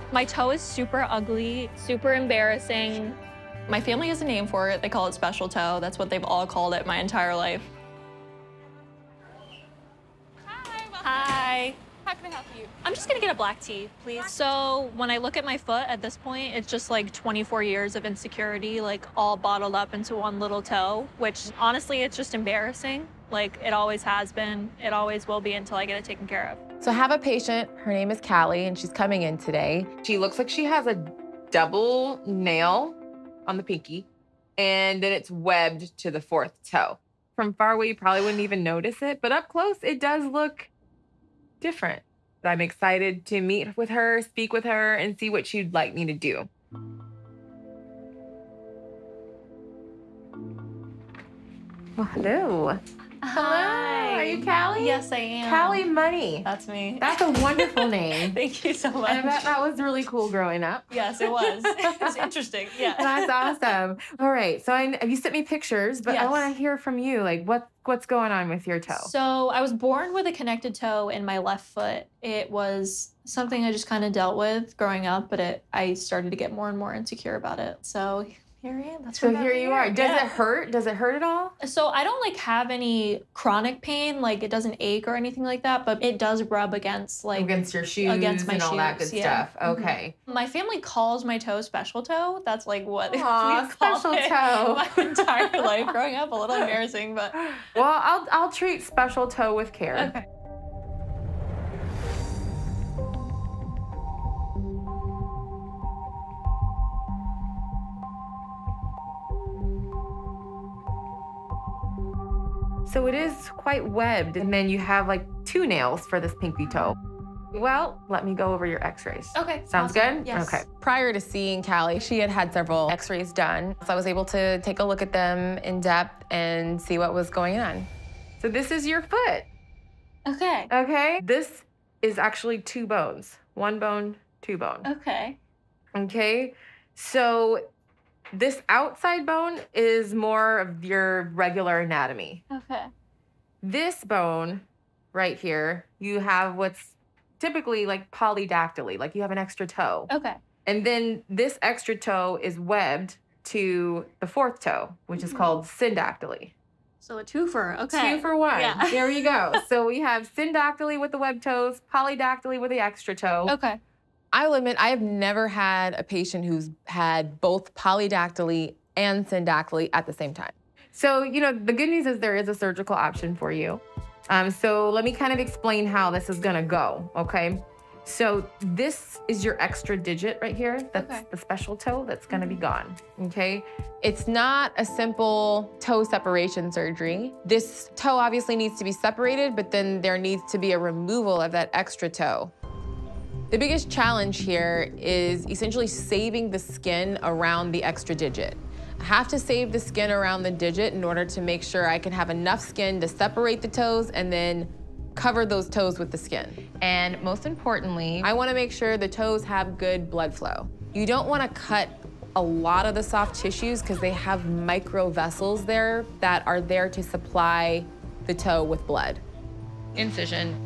My toe is super ugly, super embarrassing. My family has a name for it. They call it special toe. That's what they've all called it my entire life. Hi. Hi. How can I help you? I'm just gonna get a black tea, please. So when I look at my foot at this point, it's just like 24 years of insecurity, like all bottled up into one little toe, which honestly, it's just embarrassing. Like it always has been, it always will be until I get it taken care of. So I have a patient, her name is Callie, and she's coming in today. She looks like she has a double nail on the pinky, and then it's webbed to the fourth toe. From far away, you probably wouldn't even notice it, but up close, it does look different. I'm excited to meet with her, speak with her, and see what she'd like me to do. Well, hello. Hi. Are you Callie? Yes, I am. Callie Money. That's me. That's a wonderful name. Thank you so much. I bet that was really cool growing up. Yes, it was. It was interesting. Yeah. That's awesome. All right. So you sent me pictures, but I Yes. want to hear from you. Like, what's going on with your toe? So I was born with a connected toe in my left foot. It was something I just kind of dealt with growing up, but I started to get more and more insecure about it. So here I am. That's So what here you are. Does Yeah. it hurt? Does it hurt at all? So I don't like have any chronic pain, like it doesn't ache or anything like that, but it does rub against like Against your shoes against my and all that good shoes, yeah. stuff. Okay. My family calls my toe special toe. That's like what Aw, we've called special it toe. my entire life growing up. A little embarrassing, but Well, I'll treat special toe with care. okay. So it is quite webbed, and then you have like 2 nails for this pinky toe. Well, let me go over your x-rays. Okay. Sounds awesome. good? Yes. Okay. Prior to seeing Callie, she had had several x-rays done. So I was able to take a look at them in depth and see what was going on. So this is your foot, Okay. okay? This is actually 2 bones. 1 bone, 2 bone, Okay. okay? So this outside bone is more of your regular anatomy. Okay. This bone right here, you have what's typically like polydactyly, like you have an extra toe. Okay. And then this extra toe is webbed to the fourth toe, which is called syndactyly. So a twofer. Okay. 2 for 1. Yeah. There we go. So we have syndactyly with the webbed toes, polydactyly with the extra toe. Okay. I will admit, I have never had a patient who's had both polydactyly and syndactyly at the same time. So, you know, the good news is there is a surgical option for you. So let me kind of explain how this is gonna go, okay? So this is your extra digit right here. That's Okay. the special toe that's gonna be gone, okay? It's not a simple toe separation surgery. This toe obviously needs to be separated, but then there needs to be a removal of that extra toe. The biggest challenge here is essentially saving the skin around the extra digit. I have to save the skin around the digit in order to make sure I can have enough skin to separate the toes and then cover those toes with the skin. And most importantly, I wanna make sure the toes have good blood flow. You don't wanna cut a lot of the soft tissues because they have micro vessels there that are there to supply the toe with blood. Incision.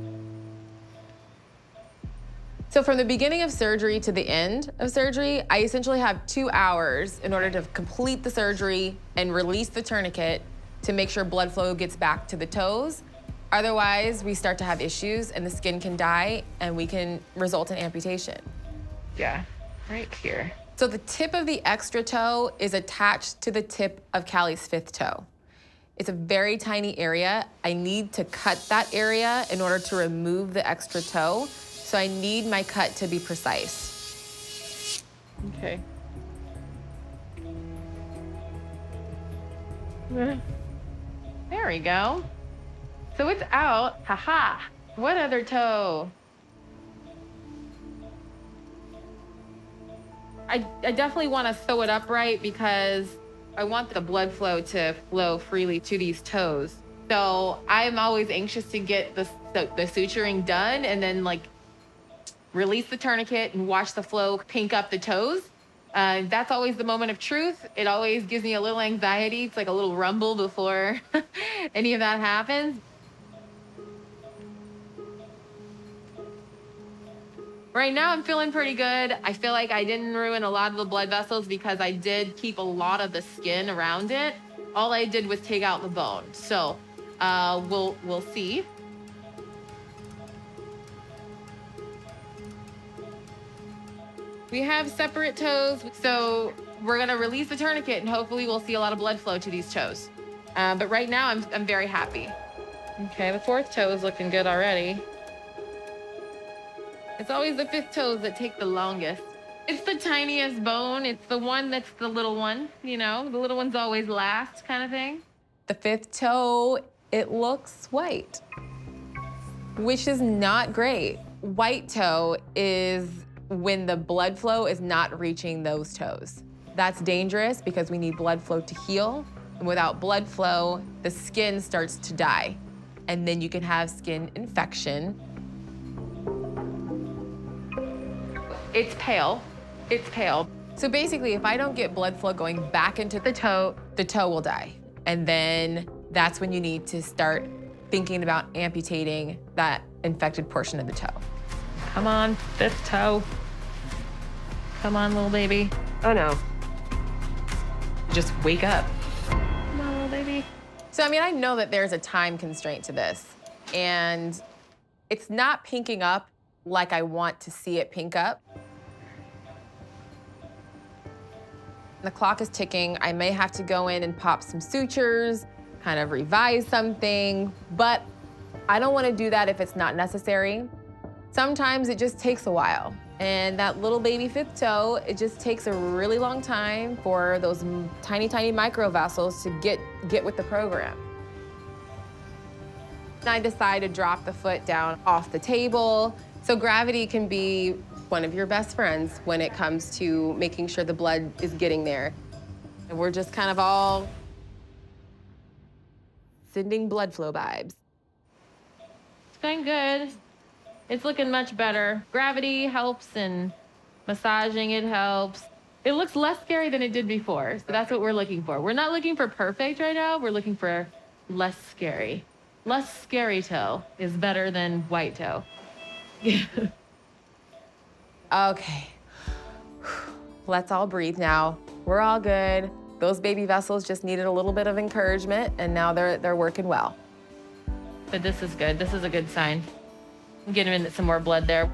So from the beginning of surgery to the end of surgery, I essentially have 2 hours in order to complete the surgery and release the tourniquet to make sure blood flow gets back to the toes. Otherwise, we start to have issues and the skin can die and we can result in amputation. Yeah, right here. So the tip of the extra toe is attached to the tip of Callie's 5th toe. It's a very tiny area. I need to cut that area in order to remove the extra toe. So I need my cut to be precise. Okay. There we go. So it's out. Haha. What other toe? I definitely want to sew it up right because I want the blood flow to flow freely to these toes. So I'm always anxious to get the suturing done and then like release the tourniquet and watch the flow pink up the toes. That's always the moment of truth. It always gives me a little anxiety. It's like a little rumble before any of that happens. Right now, I'm feeling pretty good. I feel like I didn't ruin a lot of the blood vessels because I did keep a lot of the skin around it. All I did was take out the bone. So we'll see. We have separate toes, so we're gonna release the tourniquet and hopefully we'll see a lot of blood flow to these toes. But right now, I'm very happy. Okay, the 4th toe is looking good already. It's always the 5th toes that take the longest. It's the tiniest bone. It's the one that's the little one, you know? The little one's always last kind of thing. The 5th toe, it looks white, which is not great. White toe is when the blood flow is not reaching those toes. That's dangerous because we need blood flow to heal. And without blood flow, the skin starts to die. And then you can have skin infection. It's pale. It's pale. So basically, if I don't get blood flow going back into the toe will die. And then that's when you need to start thinking about amputating that infected portion of the toe. Come on, 5th toe. Come on, little baby. Oh no. Just wake up. Come on, little baby. So, I mean, I know that there's a time constraint to this, and it's not pinking up like I want to see it pink up. The clock is ticking. I may have to go in and pop some sutures, kind of revise something, but I don't want to do that if it's not necessary. Sometimes it just takes a while. And that little baby 5th toe, it just takes a really long time for those tiny, tiny microvessels to get with the program. I decide to drop the foot down off the table. So gravity can be one of your best friends when it comes to making sure the blood is getting there. And we're just kind of all sending blood flow vibes. It's going good. It's looking much better. Gravity helps and massaging it helps. It looks less scary than it did before, so that's what we're looking for. We're not looking for perfect right now, we're looking for less scary. Less scary toe is better than white toe. Okay, let's all breathe now. We're all good. Those baby vessels just needed a little bit of encouragement, and now they're working well. But this is good, this is a good sign. Get him in some more blood there.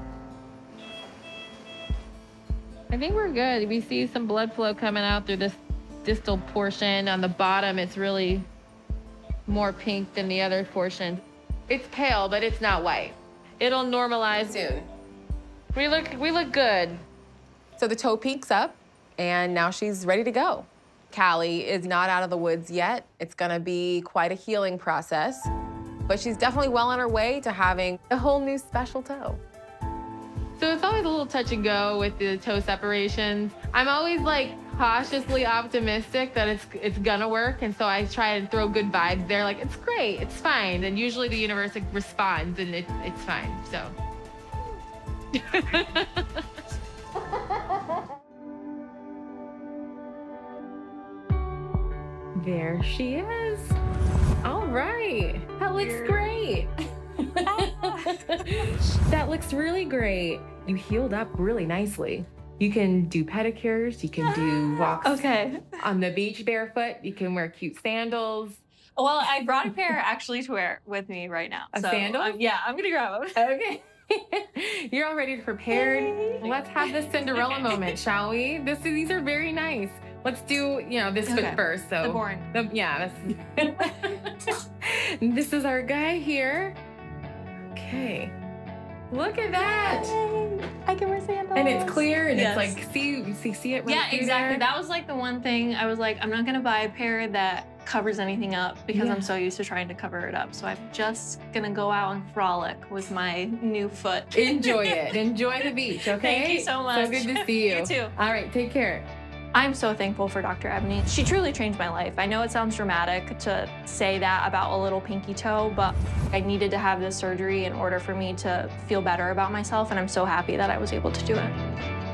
I think we're good. We see some blood flow coming out through this distal portion. On the bottom, it's really more pink than the other portion. It's pale, but it's not white. It'll normalize soon. We look good. So the toe peaks up, and now she's ready to go. Callie is not out of the woods yet. It's gonna be quite a healing process. But she's definitely well on her way to having a whole new special toe. So it's always a little touch and go with the toe separations. I'm always like cautiously optimistic that it's gonna work, and so I try and throw good vibes there, like it's great, it's fine, and usually the universe responds and it's fine, so. There she is. All right, that looks great. That looks really great. You healed up really nicely. You can do pedicures, you can do walks on the beach barefoot, you can wear cute sandals. Well, I brought a pair actually to wear with me right now. A sandal? Yeah, I'm gonna grab them. Okay. You're already prepared. Let's have this Cinderella moment, shall we? These are very nice. Let's do, this foot first. So the boring. Yeah, this is our guy here. Okay. Look at that. Yay. I can wear sandals. And it's clear and it's like, see it right Yeah, through exactly. there? That was like the one thing I was like, I'm not gonna buy a pair that covers anything up because I'm so used to trying to cover it up. So I'm just gonna go out and frolic with my new foot. Enjoy it. Enjoy the beach, okay? Thank you so much. So good to see you. You too. All right, take care. I'm so thankful for Dr. Ebonie. She truly changed my life. I know it sounds dramatic to say that about a little pinky toe, but I needed to have this surgery in order for me to feel better about myself, and I'm so happy that I was able to do it.